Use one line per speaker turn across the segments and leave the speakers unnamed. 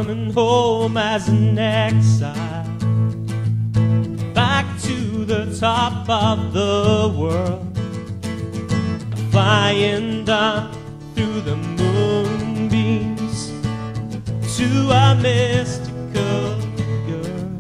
coming home as an exile, back to the top of the world, flying down through the moonbeams to a mystical girl.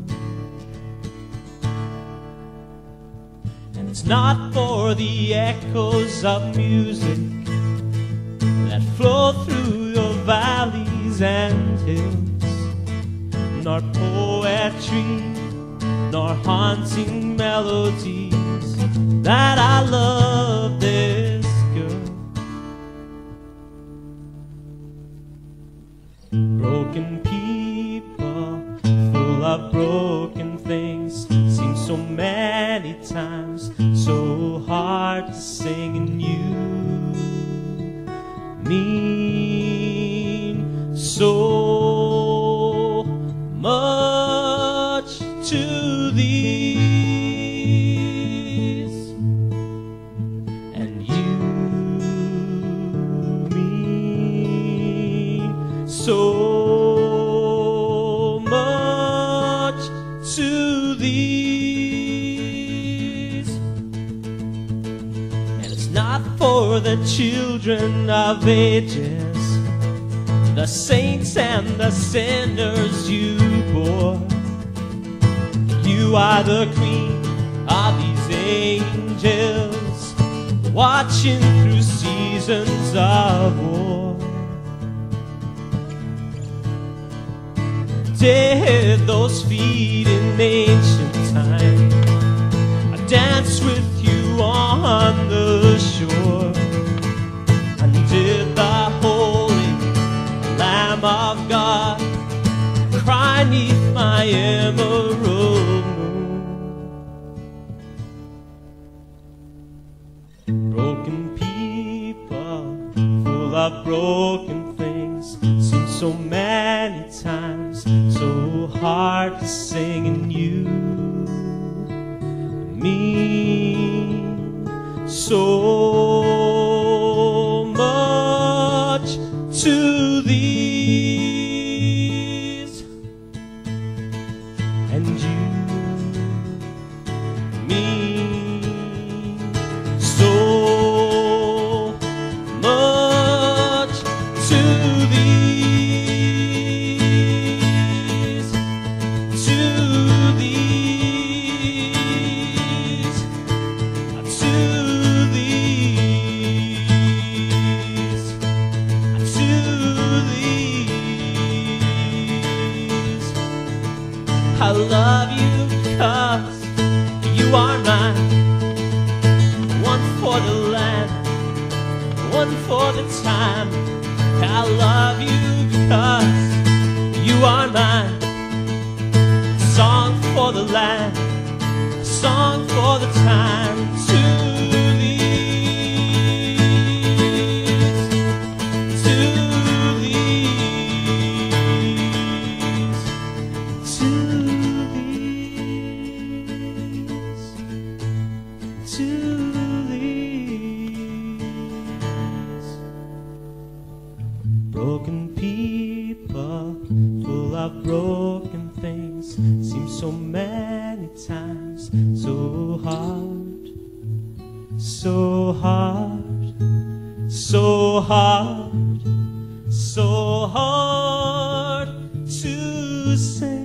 And it's not for the echoes of music that flow through your valleys and hills, nor poetry, nor haunting melodies, that I love this girl. Broken people, full of broken things, seem so many times so hard to sing, and you mean so much to these, and you mean so much to these. And it's not for the children of ages, the saints and the sinners you bore. You are the queen of these angels, watching through seasons of war. Did those feet in ancient time dance with you on the shore? And did the holy Lamb of God cry 'neath my emerald moon? Broken people, full of broken things, seem so many times so hard to sing, and you mean so much to these, and you mean so much to these, to these, to these, to these. I love you 'cause you are mine, one for the land, one for the time. I love you because you are mine. A song for the land, a song for the time. To these, to these, to these, to these. Broken people, full of broken things, seem so many times so hard, so hard, so hard, so hard to say.